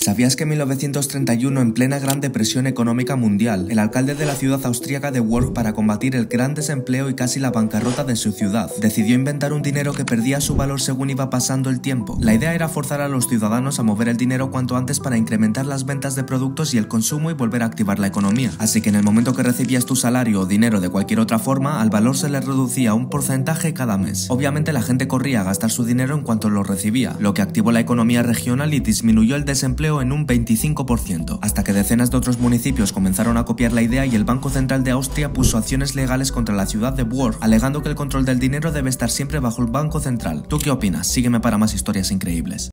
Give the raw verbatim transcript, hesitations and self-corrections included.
¿Sabías que en mil novecientos treinta y uno, en plena Gran Depresión Económica Mundial, el alcalde de la ciudad austríaca de Worms, para combatir el gran desempleo y casi la bancarrota de su ciudad, decidió inventar un dinero que perdía su valor según iba pasando el tiempo? La idea era forzar a los ciudadanos a mover el dinero cuanto antes para incrementar las ventas de productos y el consumo y volver a activar la economía. Así que en el momento que recibías tu salario o dinero de cualquier otra forma, al valor se le reducía un porcentaje cada mes. Obviamente la gente corría a gastar su dinero en cuanto lo recibía, lo que activó la economía regional y disminuyó el desempleo en un veinticinco por ciento, hasta que decenas de otros municipios comenzaron a copiar la idea y el Banco Central de Austria puso acciones legales contra la ciudad de Worms, alegando que el control del dinero debe estar siempre bajo el Banco Central. ¿Tú qué opinas? Sígueme para más historias increíbles.